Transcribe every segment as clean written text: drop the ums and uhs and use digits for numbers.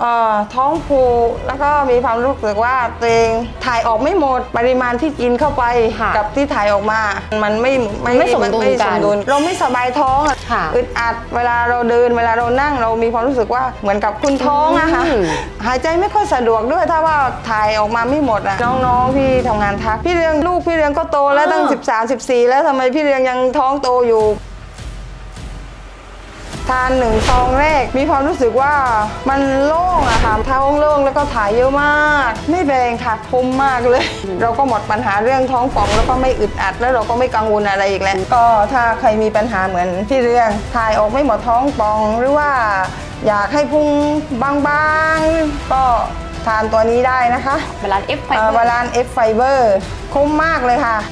ท้องผูกแล้วก็มีความรู้สึกว่าตัวเองถ่ายออกไม่หมดปริมาณที่กินเข้าไปกับที่ถ่ายออกมามันไม่สมดุลกันเราไม่สบายท้องอึดอัดเวลาเราเดินเวลาเรานั่งเรามีความรู้สึกว่าเหมือนกับคุณท้องนะคะหายใจไม่ค่อยสะดวกด้วยถ้าว่าถ่ายออกมาไม่หมดอะน้องๆพี่ทำงานทักพี่เลี้ยงลูกพี่เลี้ยงก็โตแล้วตั้ง13-14แล้วทำไมพี่เลี้ยงยังท้องโตอยู่ทาน1 ซองแรกมีความรู้สึกว่ามันโล่งอะค่ะท้องโล่งแล้วก็ถ่ายเยอะมากไม่แรงค่ะคุ้มมากเลยเราก็หมดปัญหาเรื่องท้องป่องแล้วก็ไม่อึดอัดแล้วเราก็ไม่กังวลอะไรอีกแล้วก็ถ้าใครมีปัญหาเหมือนพี่เรื่องถ่ายออกไม่หมดท้องป่องหรือว่าอยากให้พุงบางๆก็ทานตัวนี้ได้นะคะบาลานซ์ F Fiber บาลานซ์ F Fiber คุ้มมากเลยค่ะ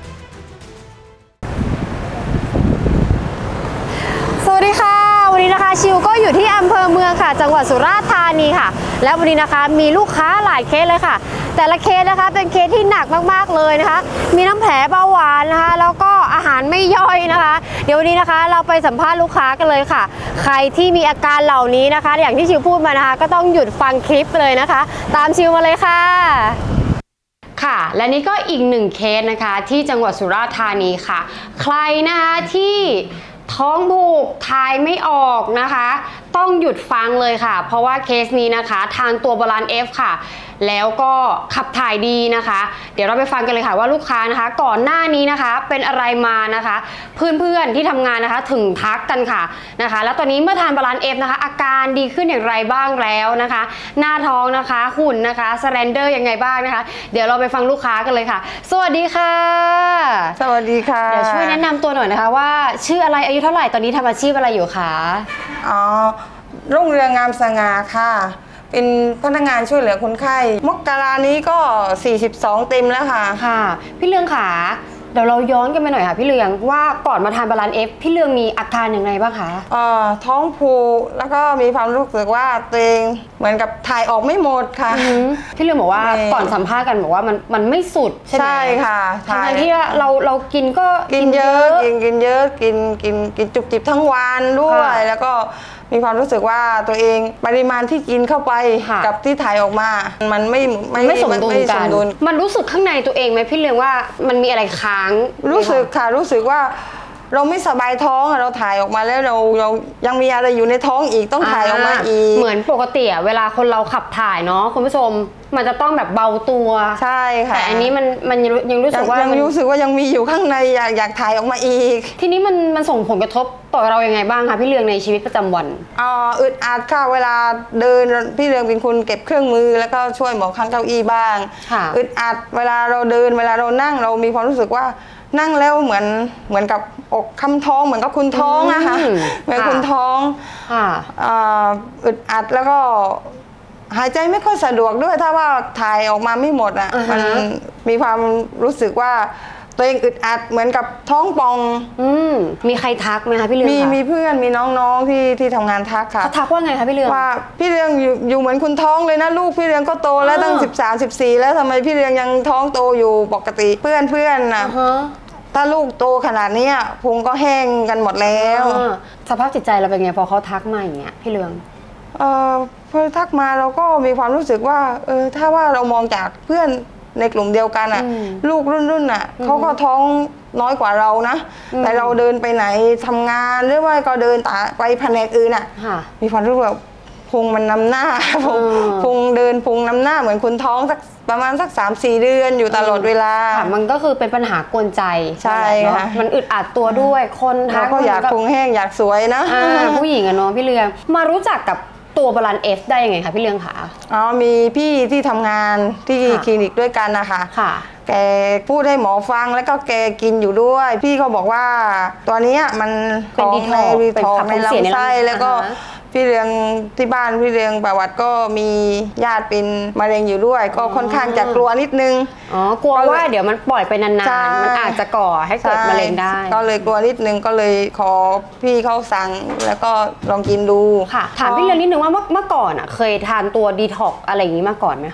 สวัสดีค่ะวันนี้นะคะชิวก็อยู่ที่อำเภอเมืองค่ะจังหวัดสุราษฎร์ธานีค่ะและวันนี้นะคะมีลูกค้าหลายเคสเลยค่ะแต่ละเคสนะคะเป็นเคสที่หนักมากๆเลยนะคะมีน้ำแผลเบาหวานนะคะแล้วก็อาหารไม่ย่อยนะคะเดี๋ยววันนี้นะคะเราไปสัมภาษณ์ลูกค้ากันเลยค่ะใครที่มีอาการเหล่านี้นะคะอย่างที่ชิวพูดมานะคะก็ต้องหยุดฟังคลิปเลยนะคะตามชิวมาเลยค่ะค่ะและนี่ก็อีกหนึ่งเคสนะคะที่จังหวัดสุราษฎร์ธานีค่ะใครนะคะที่ท้องผูกถ่ายไม่ออกนะคะต้องหยุดฟังเลยค่ะเพราะว่าเคสนี้นะคะทานตัวบาลานซ์ F ค่ะแล้วก็ขับถ่ายดีนะคะเดี๋ยวเราไปฟังกันเลยค่ะว่าลูกค้านะคะก่อนหน้านี้นะคะเป็นอะไรมานะคะเพื่อนๆที่ทำงานนะคะถึงทักกันค่ะนะคะแล้วตอนนี้เมื่อทานบาลานซ์ F นะคะอาการดีขึ้นอย่างไรบ้างแล้วนะคะหน้าท้องนะคะหุ่นนะคะสแลนเดอร์ยังไงบ้างนะคะเดี๋ยวเราไปฟังลูกค้ากันเลยค่ะสวัสดีค่ะสวัสดีค่ะเดี๋ยวช่วยแนะนำตัวหน่อยนะคะว่าชื่ออะไรอายุเท่าไหร่ตอนนี้ทำอาชีพอะไรอยู่คะรุ่งเรืองงามสง่าค่ะเป็นพนักงานช่วยเหลือคนไข้มกรานี้ก็42เต็มแล้วค่ะค่ะพี่เรืองค่ะเดี๋ยวเราย้อนกันไปหน่อยค่ะพี่เรืองว่าก่อนมาทานบาลานซ์ F พี่เรืองมีอาการอย่างไรบ้างคะท้องผูกแล้วก็มีความรู้สึกว่าตัวเองเหมือนกับถ่ายออกไม่หมดค่ะพี่เรืองบอกว่าก่อนสัมภาษณ์กันบอกว่ามันไม่สุดใช่ไหมใช่ค่ะทั้งที่เรากินก็กินเยอะกินเยอะกินจุบจิบทั้งวันด้วยแล้วก็มีความรู้สึกว่าตัวเองปริมาณที่กินเข้าไปกับที่ถ่ายออกมามันไม่สมดุลกันมันรู้สึกข้างในตัวเองไหมพี่เรืองว่ามันมีอะไรค้างรู้สึกค่ะรู้สึกว่าเราไม่สบายท้องเราถ่ายออกมาแล้วเรายังมีอะไรอยู่ในท้องอีกต้องถ่ายออกมาอีกเหมือนปกติเวลาคนเราขับถ่ายเนาะคุณผู้ชมมันจะต้องแบบเบาตัวใช่ค่ะแต่อันนี้มันยังรู้สึกว่ายังมีอยู่ข้างในอยากถ่ายออกมาอีกทีนี้มันส่งผลกระทบต่อเรายังไงบ้างคะพี่เรืองในชีวิตประจำวันอึดอัดค่ะเวลาเดินพี่เรืองเป็นคนเก็บเครื่องมือแล้วก็ช่วยหมอข้างเก้าอี้บ้างอึดอัดเวลาเราเดินเวลาเรานั่งเรามีความรู้สึกว่านั่งแล้วเหมือนกับอกคำท้องเหมือนกับคุณท้องอะค่ะเหมือนคุณท้องอึดอัดแล้วก็หายใจไม่ค่อยสะดวกด้วยถ้าว่าถ่ายออกมาไม่หมดอะมันมีความรู้สึกว่าตัวเองอึดอัดเหมือนกับท้องป่องมีใครทักไหมคะพี่เรืองมีเพื่อนมีน้องๆที่ทำงานทักค่ะเขาทักว่าไงคะพี่เรืองว่าพี่เรืองอยู่เหมือนคุณท้องเลยนะลูกพี่เรืองก็โตแล้วตั้ง13-14แล้วทำไมพี่เรืองยังท้องโตอยู่ปกติเพื่อนนะถ้าลูกโตขนาดนี้พุงก็แห้งกันหมดแล้วสภาพจิตใจเราเป็นไงพอเขาทักมาอย่างเงี้ยพี่เรืองพอทักมาเราก็มีความรู้สึกว่าถ้าว่าเรามองจากเพื่อนในกลุ่มเดียวกันลูกรุ่นเขาก็ท้องน้อยกว่าเรานะแต่เราเดินไปไหนทำงานหรือว่าก็เดินไปแผนกอื่นมีความรู้สึกว่าพุงมันนำหน้าพุงเดินพุงนำหน้าเหมือนคุณท้องสักประมาณสัก3-4 เดือนอยู่ตลอดเวลามันก็คือเป็นปัญหากวนใจใช่ค่ะมันอึดอัดตัวด้วยคนทักก็อยากพุงแห้งอยากสวยนะผู้หญิงเนาะพี่เรืองมารู้จักกับตัวบาลานซ์ F ได้ยังไงคะพี่เรืองคะมีพี่ที่ทำงานที่คลินิกด้วยกันนะคะแกพูดให้หมอฟังแล้วก็แกกินอยู่ด้วยพี่เขาบอกว่าตัวนี้มันเป็นดีท็อกในลำไส้แล้วก็พี่เรืองที่บ้านพี่เรืองประวัติก็มีญาติเป็นมะเร็งอยู่ด้วยก็ค่อนข้างจะกลัวนิดนึงกลัวว่าเดี๋ยวมันปล่อยไปนานๆมันอาจจะก่อให้เกิดมะเร็งได้ก็เลยกลัวนิดนึงก็เลยขอพี่เขาสั่งแล้วก็ลองกินดูค่ะถามพี่เรืองนิดนึงว่าเมื่อก่อนเคยทานตัวดีท็อกอะไรอย่างนี้มาก่อนไหมคะ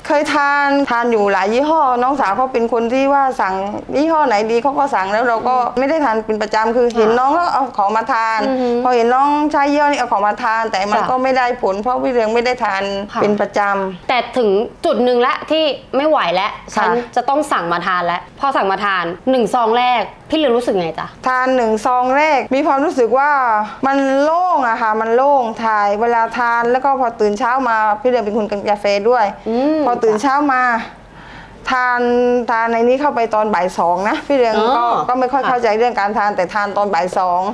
เคยทานอยู่หลายยี่ห้อน้องสาวเขาเป็นคนที่ว่าสั่งยี่ห้อไหนดีเขาก็สั่งแล้วเราก็ไม่ได้ทานเป็นประจำคือเห็นน้องก็เอาของมาทานพอเห็นน้องใช้ยี่ห้อนี้เอาของมาทานแต่มันก็ไม่ได้ผลเพราะพี่เรืองไม่ได้ทานเป็นประจำแต่ถึงจุดหนึ่งแล้วที่ไม่ไหวแล้วฉันจะต้องสั่งมาทานแล้วพอสั่งมาทาน1 ซองแรกพี่เรืองรู้สึกไงจ๊ะทาน1 ซองแรกมีความรู้สึกว่ามันโล่งอะค่ะมันโล่งถ่ายเวลาทานแล้วก็พอตื่นเช้ามาพี่เรืองเป็นคนกินกาแฟด้วยพอตื่นเช้ามาทานในนี้เข้าไปตอนบ่าย2นะพี่เรืองก็ไม่ค่อยเข้าใจเรื่องการทานแต่ทานตอนบ่าย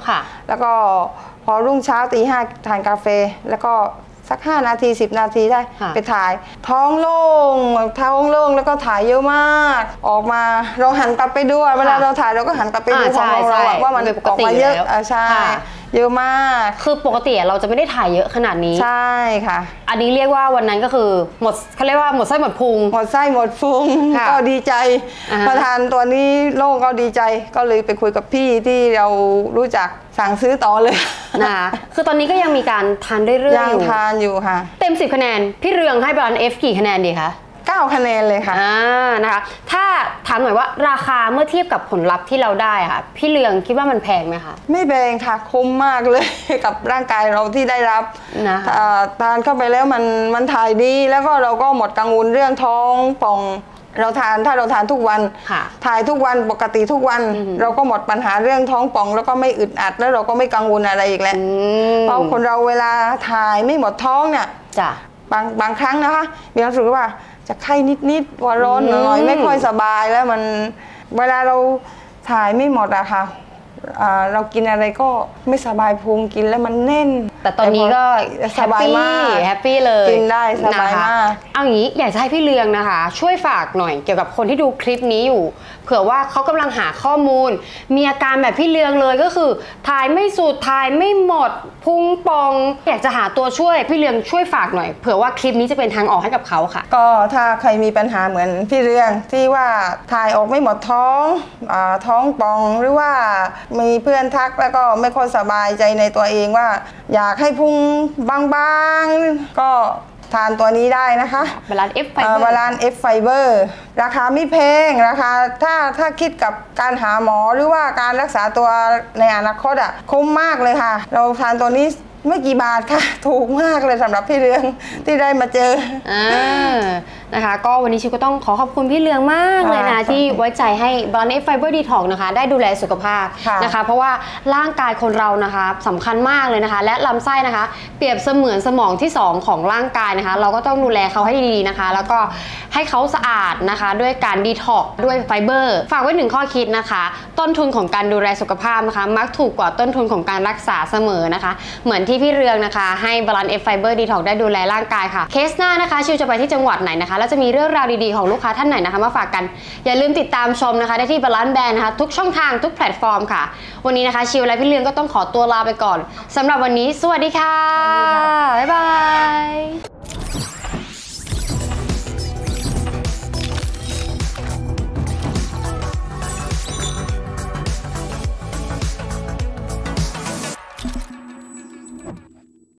2แล้วก็พอรุ่งเช้าตี 5ทานกาแฟแล้วก็สัก5 นาที10 นาทีได้ไปถ่ายท้องโล่งแล้วก็ถ่ายเยอะมากออกมาเราหันกลับไปด้วยเวลาเราถ่ายเราก็หันกลับไปดูของเราว่ามันออกมาเยอะใช่เยอะมากคือปกติเราจะไม่ได้ถ่ายเยอะขนาดนี้ใช่ค่ะอันนี้เรียกว่าวันนั้นก็คือหมดเขาเรียกว่าหมดไส้หมดพุงก็ดีใจพอทานตัวนี้โล่งก็ดีใจก็เลยไปคุยกับพี่ที่เรารู้จักสั่งซื้อต่อเลยนะคะคือตอนนี้ก็ยังมีการทานเรื่อยๆยังทานอยู่ค่ะเต็ม10 คะแนนพี่เรืองให้บรานด์ F กี่คะแนนดีคะ 9 คะแนนเลยค่ะนะคะถ้าถามหน่อยว่าราคาเมื่อเทียบกับผลลัพธ์ที่เราได้ค่ะพี่เรืองคิดว่ามันแพงไหมคะไม่แพงค่ะคุ้มมากเลย กับร่างกายเราที่ได้รับนะทานเข้าไปแล้วมันถ่ายดีแล้วก็เราก็หมดกังวลเรื่องท้องป่องถ้าเราทานทุกวันถ่ายทุกวันปกติทุกวันเราก็หมดปัญหาเรื่องท้องป่องแล้วก็ไม่อึดอัดแล้วเราก็ไม่กังวลอะไรอีกแล้วเพราะคนเราเวลาถ่ายไม่หมดท้องเนี่ยบางครั้งนะคะมีความรู้สึกว่าจะไข้นิดว่าร้อนหน่อยไม่ค่อยสบายแล้วมันเวลาเราถ่ายไม่หมดอะค่ะเรากินอะไรก็ไม่สบายพุงกินแล้วมันแน่นแต่ตอนนี้ก็สบายมากแฮปปี้เลยกินได้สบายมากเอาอย่างนี้อยากจะให้พี่เรืองนะคะช่วยฝากหน่อยเกี่ยวกับคนที่ดูคลิปนี้อยู่เผื่อว่าเขากำลังหาข้อมูลมีอาการแบบพี่เรืองเลยก็คือถ่ายไม่สุดถ่ายไม่หมดพุงป่องอยากจะหาตัวช่วยพี่เรืองช่วยฝากหน่อยเผื่อว่าคลิปนี้จะเป็นทางออกให้กับเขาค่ะก็ถ้าใครมีปัญหาเหมือนพี่เรืองที่ว่าถ่ายออกไม่หมดท้องป่องหรือว่ามีเพื่อนทักแล้วก็ไม่ค่อยสบายใจในตัวเองว่าอยากให้พุงบางๆก็ทานตัวนี้ได้นะคะบาลานซ์ F Fiber บาลานซ์ F Fiber ราคาไม่แพงราคาถ้าคิดกับการหาหมอหรือว่าการรักษาตัวในอนาคตอ่ะคุ้มมากเลยค่ะเราทานตัวนี้ไม่กี่บาทค่ะถูกมากเลยสำหรับพี่เรืองที่ได้มาเจอนะคะก็วันนี้ชิวก็ต้องขอขอบคุณพี่เรืองมากเลยนะที่ไว้ใจให้ Balance Fiber Detox นะคะได้ดูแลสุขภาพนะคะเพราะว่าร่างกายคนเรานะคะสำคัญมากเลยนะคะและลำไส้นะคะเปรียบเสมือนสมองที่2ของร่างกายนะคะเราก็ต้องดูแลเขาให้ดีๆนะคะแล้วก็ให้เขาสะอาดนะคะด้วยการดีท็อกด้วยไฟเบอร์ฝากไว้1 ข้อคิดนะคะต้นทุนของการดูแลสุขภาพนะคะมักถูกกว่าต้นทุนของการรักษาเสมอนะคะเหมือนที่พี่เรืองนะคะให้ Balance F Fiber Detox ได้ดูแลร่างกายค่ะเคสหน้านะคะชิวจะไปที่จังหวัดไหนนะคะแล้วจะมีเรื่องราวดีๆของลูกค้าท่านไหนนะคะมาฝากกันอย่าลืมติดตามชมนะคะได้ที่ Balance Brand นะคะทุกช่องทางทุกแพลตฟอร์มค่ะวันนี้นะคะชิวและพี่เรืองก็ต้องขอตัวลาไปก่อนสำหรับวันนี้สวัสดีค่ะ